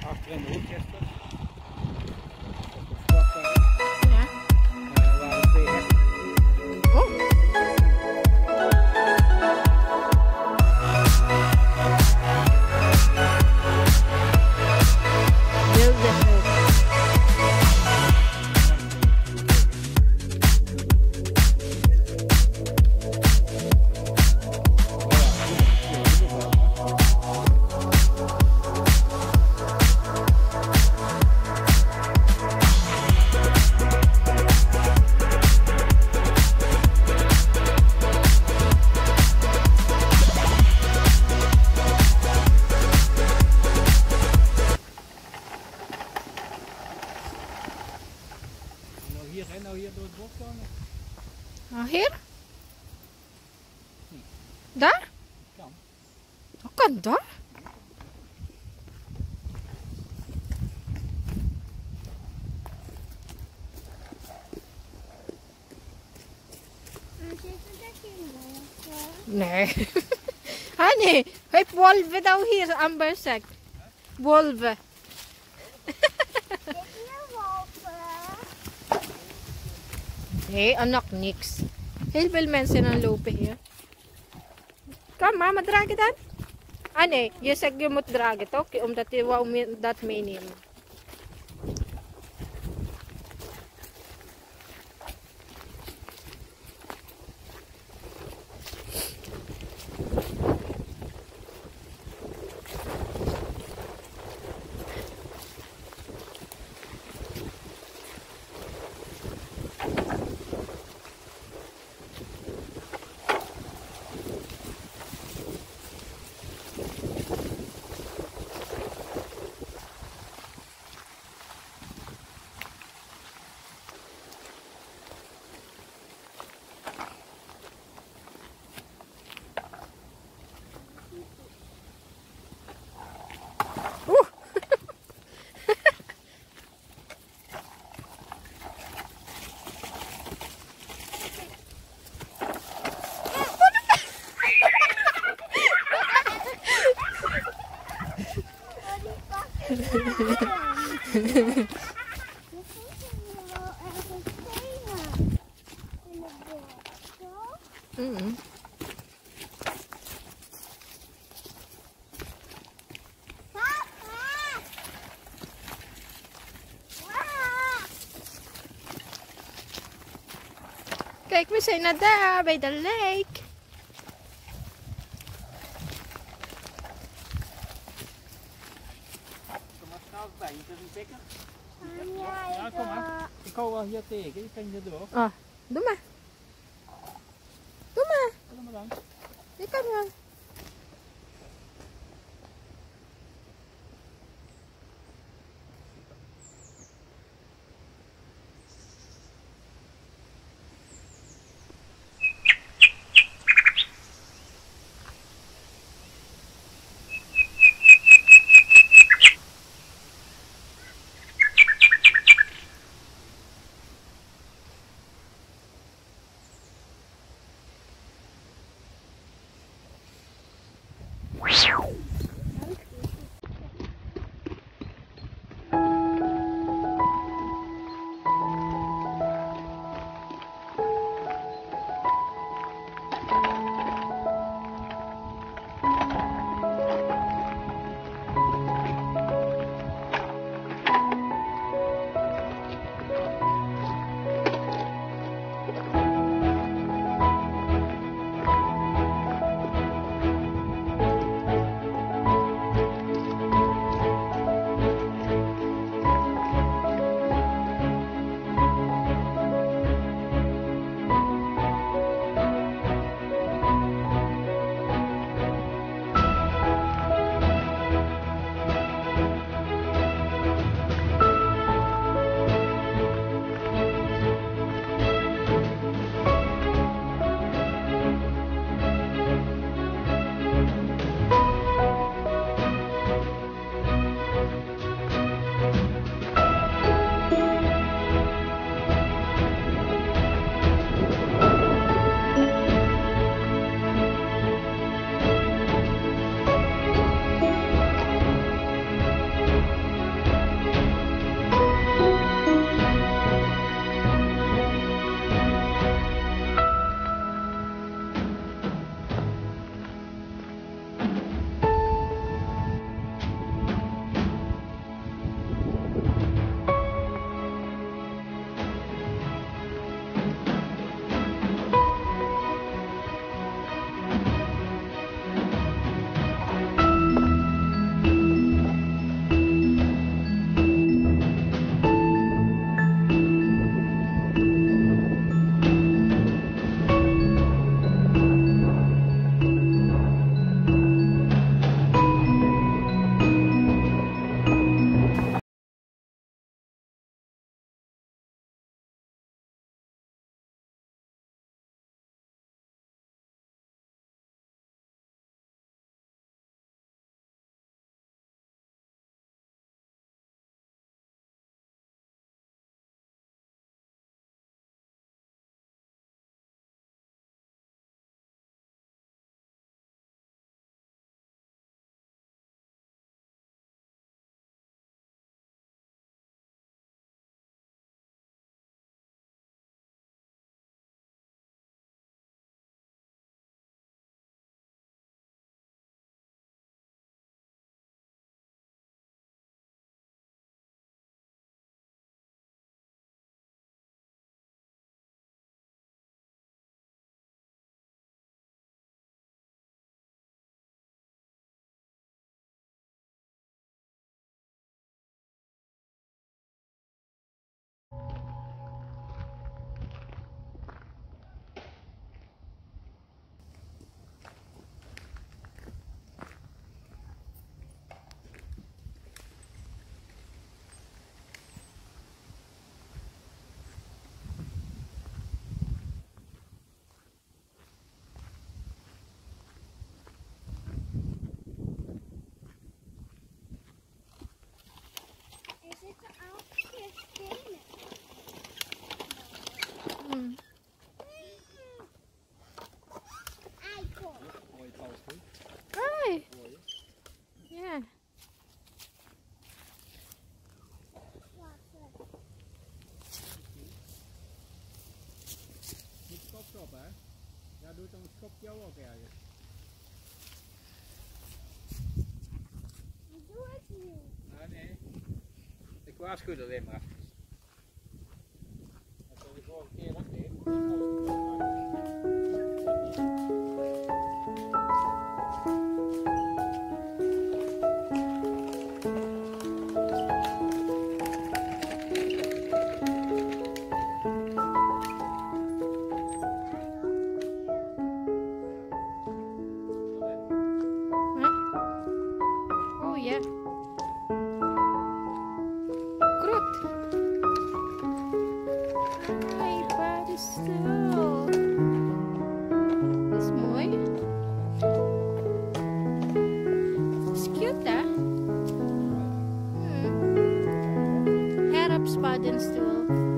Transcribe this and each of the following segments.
achter in de orkester. Ja. Waren 2 herten. Oh. Wilde hert. Nou hier door het bos komen? Nou, hier? Nee. Daar? Kan. Hoe kan dat? Nee. Honey, heb wolven nou hier aan bezig? Wolven. Nee, anak, niks. Heel veel mensen aan lopen hier. Kom, mama, dragen dan? Ah nee, je zegt je moet dragen toch? Omdat je wou dat meenemen. Kijk, we zijn naar daar bij de lake. Kom maar snel bij, je kunt hem pikken. Ja, kom maar. Ik hou wel hier tegen, je kan hier door. Oh, doe maar. Doe maar. Doe maar dan. Je kan wel. dan schopt jou ook ergens. Doe het niet. Ah, nee. Ik waarschuw er alleen maar. Dat wil de vorige keer ook niet. Oh ja. Kroet. Hey, waar is stil? Dat is mooi. Dat is cute, hè? Herfstpaddenstoel.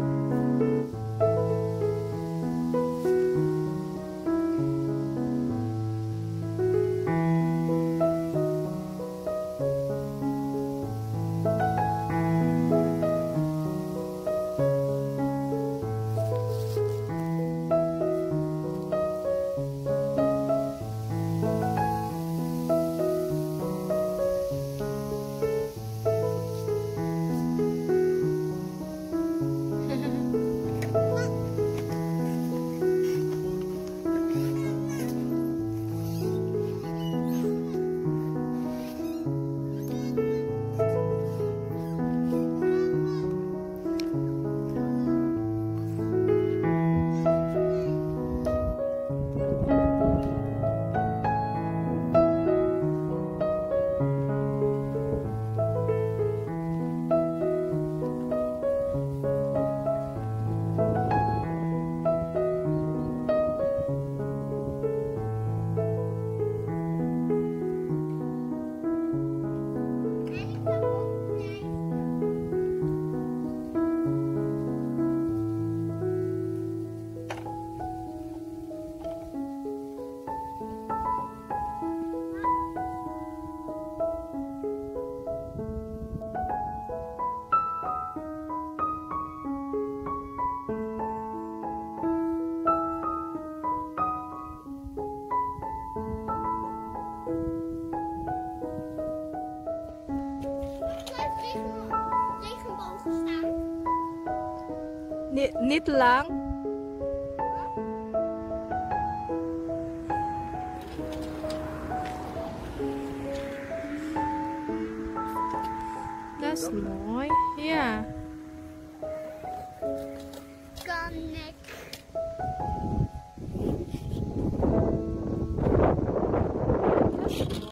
Niet lang. Dat is mooi. Ja. Kan ik. Dat is mooi.